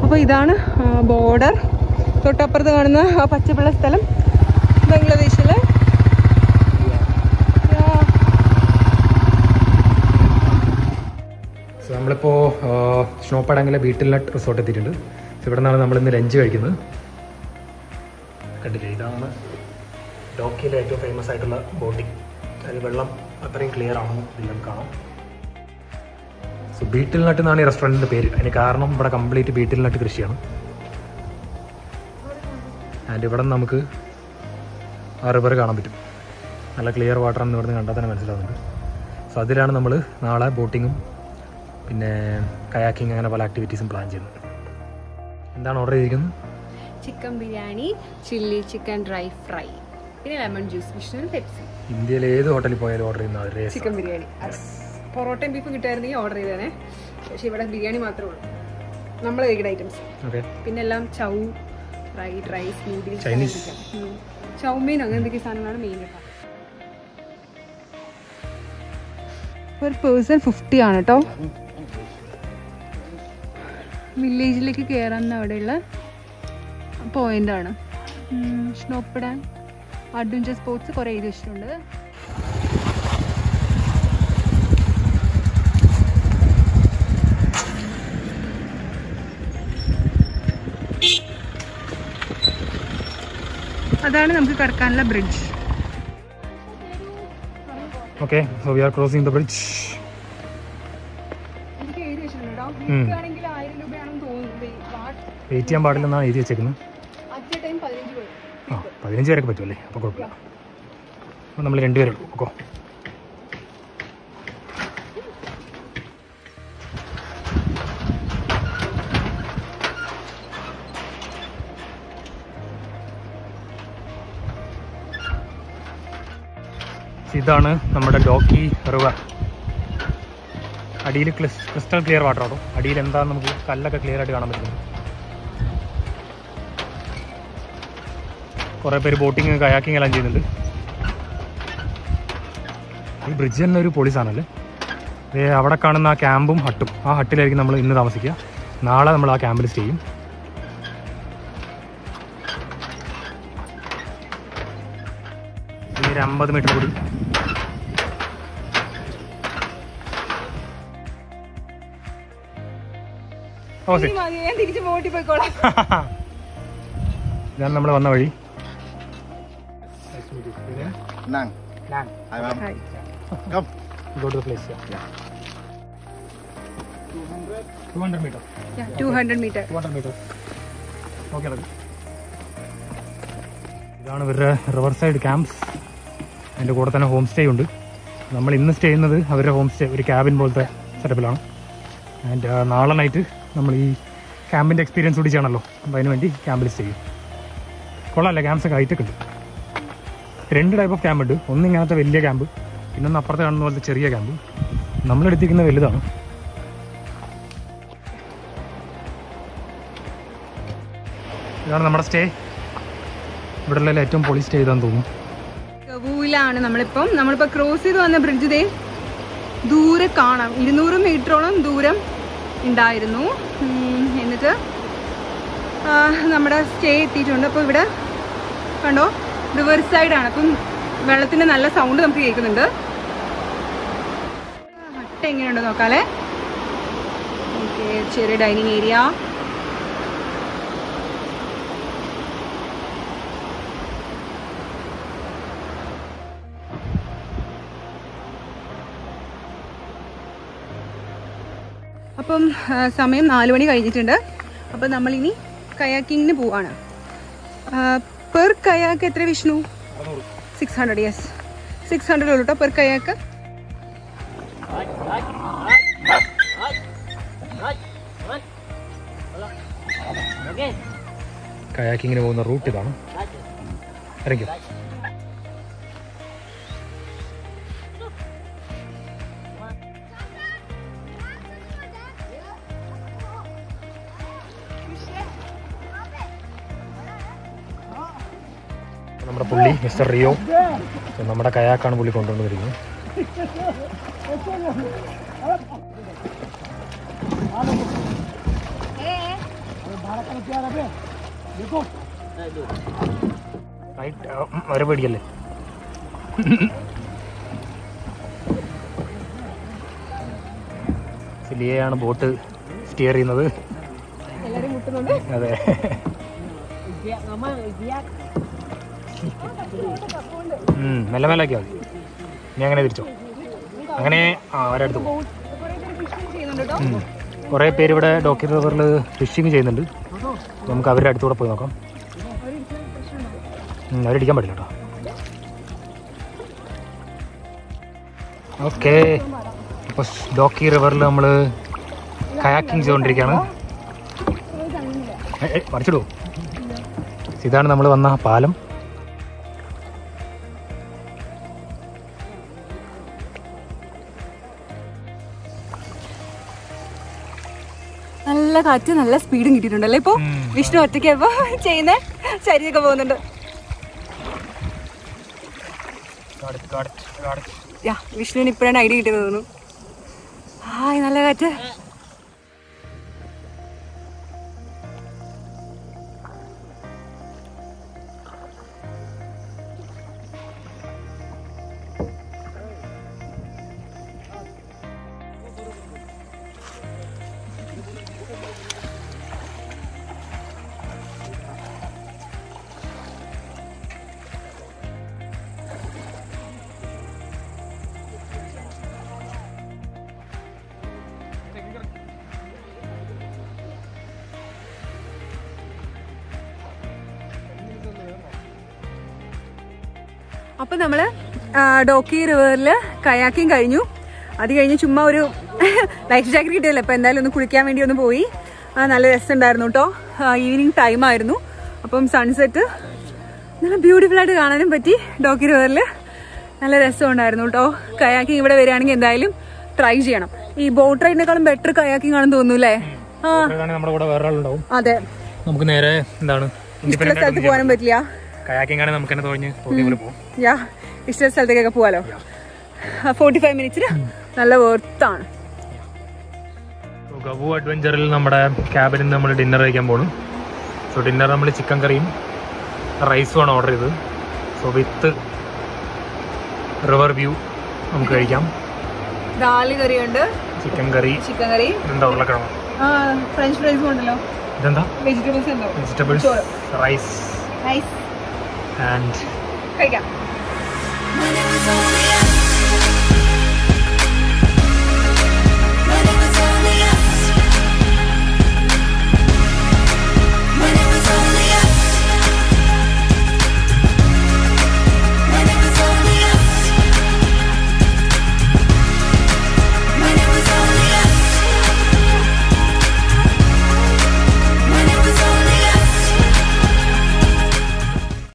അപ്പോൾ ഇതാണ് ബോർഡർ. തൊട്ടപ്പുറത്ത് കാണുന്ന ആ പച്ചപ്പുള്ള സ്ഥലം ബംഗ്ലാദേശിലെ. നമ്മളിപ്പോൾ ഷ്നോങ്പഡെങ്ങിലെ ബീറ്റിൽ നട്ട് റിസോർട്ട് എത്തിയിട്ടുണ്ട്. ഇവിടെ നിന്നാണ് നമ്മളിന്ന് ലഞ്ച് കഴിക്കുന്നത്. കണ്ടില്ലേ, ഇതാണ് ഡോക്കിയിലെ ഏറ്റവും ഫേമസ് ആയിട്ടുള്ള ബോട്ടിങ്. അതിൽ വെള്ളം അത്രയും ക്ലിയർ ആണെന്ന് ഇതിലും കാണാം. സോ ബീറ്റിൽ നട്ട് എന്നാണ് ഈ റെസ്റ്റോറൻറ്റിൻ്റെ പേര്. അതിന് കാരണം ഇവിടെ കംപ്ലീറ്റ് ബീറ്റിൽ നട്ട് കൃഷിയാണ്. ആൻഡ് ഇവിടെ നിന്ന് നമുക്ക് ആ റിവർ കാണാൻ പറ്റും. നല്ല ക്ലിയർ വാട്ടറാണെന്ന് ഇവിടെ നിന്ന് കണ്ടാൽ തന്നെ മനസ്സിലാവുന്നുണ്ട്. സോ അതിലാണ് നമ്മൾ നാളെ ബോട്ടിങ്ങും പിന്നെ കയാക്കിങ് അങ്ങനെ പല ആക്ടിവിറ്റീസും പ്ലാൻ ചെയ്യുന്നത്. എന്താണ് ഓർഡർ ചെയ്തിരിക്കുന്നത്? Chicken biryani, chilli chicken dry fry, പിന്നെ ലെമൺ ജ്യൂസ്, വിഷ്ണു പെപ്സി. ഇന്ത്യയിലെ ഏത് ഹോട്ടലിൽ പോയാലും ഓർഡർ ചെയ്യുന്ന ചിക്കൻ ബിരിയാണി. പൊറോട്ടയും ബീഫും കിട്ടായിരുന്നെങ്കിൽ ഓർഡർ ചെയ്തേനെ. പക്ഷെ ഇവിടെ ബിരിയാണി മാത്രമേ ഉള്ളൂ. നമ്മൾ കഴിക്കുന്ന ഐറ്റംസ്. പിന്നെ എല്ലാം chow, fried rice, noodles, Chinese, chowmein, അങ്ങനെ എന്തൊക്കെ സാധനങ്ങളാണ് മെയിൻ കേട്ടോ. പെർ പേഴ്സൺ 50 ആണ് കേട്ടോ. വില്ലേജിലേക്ക് കയറാൻ അവിടെയുള്ള പോയിന്റാണ്. ഷ്നോങ്പഡെങ് അഡ്വഞ്ചർ സ്പോർട്സ് കുറേ എഴുതി വെച്ചിട്ടുണ്ട്. അതാണ് നമുക്ക് കടക്കാനുള്ള bridge. Okay, so we are crossing the bridge. Wait ചെയ്യാൻ പാടില്ലെന്നാണ് എഴുതി വെച്ചേക്കുന്നത്. 15 പേരൊക്കെ പറ്റുമല്ലേ? അപ്പോൾ കുഴപ്പമില്ല. അപ്പോൾ നമ്മൾ 2 പേരുള്ളൂ. ഓക്കോ, ഇതാണ് നമ്മുടെ ഡോക്കി റിവർ. അടിയിൽ ക്രിസ്റ്റൽ ക്ലിയർ വാട്ടർ ആണോ? അടിയിൽ എന്താണെന്ന് നമുക്ക് കല്ലൊക്കെ ക്ലിയർ ആയിട്ട് കാണാൻ പറ്റുന്നു. കുറേ പേര് ബോട്ടിങ് കയാക്കിങ് എല്ലാം ചെയ്യുന്നുണ്ട്. ഈ ബ്രിഡ്ജ് തന്നെ ഒരു പോലീസാണല്ലേ. അവിടെ കാണുന്ന ആ ക്യാമ്പും ഹട്ടും, ആ ഹട്ടിലായിരിക്കും നമ്മൾ ഇന്ന് താമസിക്കുക. നാളെ നമ്മൾ ആ ക്യാമ്പിൽ സ്റ്റേ ചെയ്യും. ഒരു 50 മീറ്റർ കൂടി. ഇതാണ് നമ്മൾ വന്ന വഴി. Go to the place. Yeah. 200 meters. Yeah, 200 meters. 200 meters. Okay, look. ഇതാണ് ഇവരുടെ റിവർ സൈഡ് ക്യാമ്പ്സ്. അതിൻ്റെ കൂടെ തന്നെ ഹോം സ്റ്റേ ഉണ്ട്. നമ്മൾ ഇന്ന് സ്റ്റേ ചെയ്യുന്നത് അവരുടെ ഹോം സ്റ്റേ ഒരു ക്യാബിൻ പോലത്തെ സെറ്റപ്പിലാണ്. ആൻഡ് നാളെ നൈറ്റ് നമ്മൾ ഈ ക്യാമ്പിൻ്റെ എക്സ്പീരിയൻസ് കൂടി ചെയ്യണമല്ലോ. അപ്പോൾ അതിന് വേണ്ടി ക്യാമ്പിൽ സ്റ്റേ ചെയ്യും. കൊള്ളാമല്ലേ? ക്യാമ്പ്സൊക്കെ ഹൈറ്റൊക്കെ ഉണ്ട്. 2 ടൈപ്പ് ഓഫ് ക്യാമ്പ് ഉണ്ട്. ഒന്ന് ഇങ്ങനത്തെ വലിയ ക്യാമ്പ്, പിന്നെ അപ്പുറത്ത് കാണുന്ന പോലത്തെ ചെറിയ ക്യാമ്പ്. നമ്മളെടുത്തിരിക്കുന്ന വലുതാണ്. ഇതാണ് നമ്മുടെ സ്റ്റേ. ഇവിടെ ഏറ്റവും പൊളി സ്റ്റേ ചെയ്താന്ന് തോന്നുന്നു. ഗവൂഹിലാണ് നമ്മളിപ്പോൾ ക്രോസ് ചെയ്ത് വന്ന ബ്രിഡ്ജ് ദേ ദൂരെ കാണാം. 200 മീറ്ററോളം ദൂരം ഉണ്ടായിരുന്നു. എന്നിട്ട് നമ്മുടെ സ്റ്റേ എത്തിയിട്ടുണ്ട്. അപ്പോൾ ഇവിടെ കണ്ടോ, റിവർ സൈഡാണ്. അപ്പം വെള്ളത്തിൻ്റെ നല്ല സൗണ്ട് നമുക്ക് കേൾക്കുന്നുണ്ട്. ഹട്ട് എങ്ങനെയുണ്ടോ നോക്കാല്ലേ. ഓക്കെ, ചെറിയ ഡൈനിങ് ഏരിയ. അപ്പം സമയം 4 മണി കഴിഞ്ഞിട്ടുണ്ട്. അപ്പം നമ്മളിനി കയാക്കിങ്ങിന് പോവാണ്. പെർ കയാക്ക് എത്ര വിഷ്ണു? 600. യെസ്, 600 ഉള്ളൂ കേട്ടോ പെർ കയാക്ക്. കയാക്കിങ്ങിന് പോകുന്ന റൂട്ട് ഇതാണ്. ഇറങ്ങി നമ്മുടെ പുള്ളി മിസ്റ്റർ റിയോ. നമ്മുടെ കയാക്കാണ് പുള്ളി കൊണ്ടുവന്നിരിക്കുന്നത്. അവരെ പേടിക്കല്ലേ. ലിയയാണ് ബോട്ട് സ്റ്റിയർ ചെയ്യുന്നത്. അതെ, മെല്ലെ മെല്ലെ ആക്കിയാൽ മതി. നീ അങ്ങനെ തിരിച്ചോ. അങ്ങനെ അവരടുത്ത് പോകും. കുറേ പേര് ഇവിടെ ഡോക്കി റിവറിൽ ഫിഷിങ് ചെയ്യുന്നുണ്ട്. നമുക്ക് അവരുടെ അടുത്തൂടെ പോയി നോക്കാം. അവരടിക്കാൻ പറ്റില്ല കേട്ടോ. ഓക്കെ, അപ്പോൾ ഡോക്കി റിവറിൽ നമ്മൾ കയാക്കിങ് ചെയ്തുകൊണ്ടിരിക്കുകയാണ്. മറിച്ചിടുവോ? ഇതാണ് നമ്മൾ വന്ന പാലം. നല്ല കാറ്റ്, നല്ല സ്പീഡും കിട്ടിയിട്ടുണ്ടല്ലേ ഇപ്പൊ. വിഷ്ണു ഒറ്റയ്ക്ക് ഇപ്പൊ ചെയ്യുന്ന ശരീരമൊക്കെ പോകുന്നുണ്ട്. വിഷ്ണുവിന് ഇപ്പോഴാണ് ഐഡിയ കിട്ടിയത് തോന്നുന്നു. ഹായ്, നല്ല കാറ്റ്. അപ്പൊ നമ്മള് ഡോക്കി റിവറിൽ കയാക്കിങ് കഴിഞ്ഞു. അത് കഴിഞ്ഞ് ചുമ്മാ ഒരു ലൈഫ് ജാക്കറ്റ് കിട്ടിയല്ലോ. അപ്പൊ എന്തായാലും ഒന്ന് കുളിക്കാൻ വേണ്ടി ഒന്ന് പോയി. നല്ല രസമുണ്ടായിരുന്നു കേട്ടോ. ഈവനിങ് ടൈം ആയിരുന്നു. അപ്പം സൺസെറ്റ് നല്ല ബ്യൂട്ടിഫുൾ ആയിട്ട് കാണാനും പറ്റി. ഡോക്കി റിവറിൽ നല്ല രസമുണ്ടായിരുന്നു കേട്ടോ. കയാക്കിങ് ഇവിടെ വരികയാണെങ്കിൽ എന്തായാലും ട്രൈ ചെയ്യണം. ഈ ബോട്ട് റൈഡിനേക്കാളും ബെറ്റർ കയാക്കിംഗ് ആണെന്ന് തോന്നുന്നു അല്ലേ? അതെ, നമുക്ക് നേരെ എന്താണ് ഇഷ്ടമുള്ള സ്ഥലത്ത് പോകാനും പറ്റില്ല. ഇഷ്ട സ്ഥലത്തേക്കൊക്കെ പോവാലോ. 45 മിനിറ്റ്സിന് നല്ല വർത്താണ്. ഗവൂഹ് അഡ്വഞ്ചറിൽ നമ്മുടെ ക്യാബിനിൽ നിന്ന് നമ്മൾ ഡിന്നർ കഴിക്കാൻ പോകണം. സോ ഡിന്നർ നമ്മൾ ചിക്കൻ കറിയും റൈസുമാണ് ഓർഡർ ചെയ്തത്. സോ വിത്ത് റിവർ വ്യൂ നമുക്ക് കഴിക്കാം. ദാൽ കറിയുണ്ട്, ചിക്കൻ കറി, എന്താ ഉരുളക്കിഴങ്ങ്, ഫ്രഞ്ച് ഫ്രൈസും ഉണ്ടല്ലോ. ഇതെന്താ? വെജിറ്റബിൾസ്, റൈസ് ആൻഡ് കഴിക്കാം.